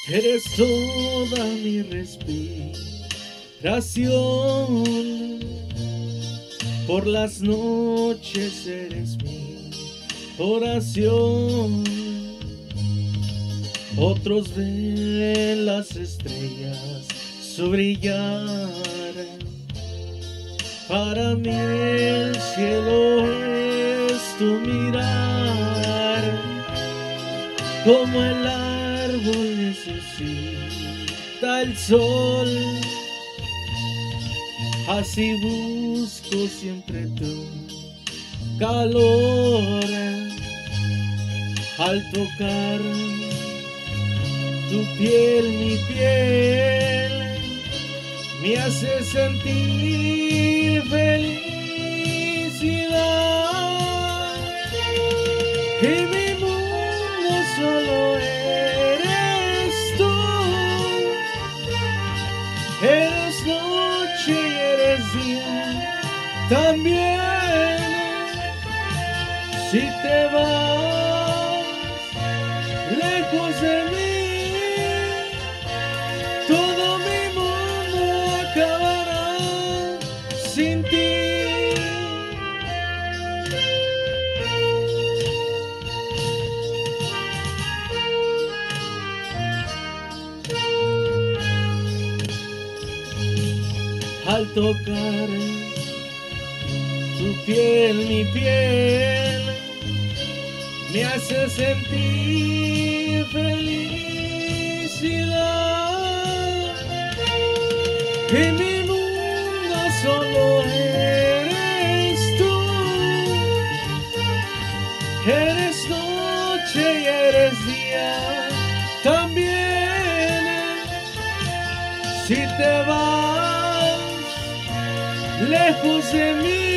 Eres toda mi respiración. Por las noches eres mi oración. Otros ven las estrellas su brillar. Para mí el cielo es tu mirar. Como el árbol necesita el sol, así busco siempre tu calor. Al tocar tu piel, mi piel me hace sentir felicidad. Y mi mundo solo eres tú. Eres noche y eres día también. Si te vas lejos de mí, todo mi mundo acabará sin ti. Al tocar tu piel, mi piel me hace sentir felicidad. Y mi mundo solo eres tú. Eres noche y eres día también. Si te vas lejos de mí,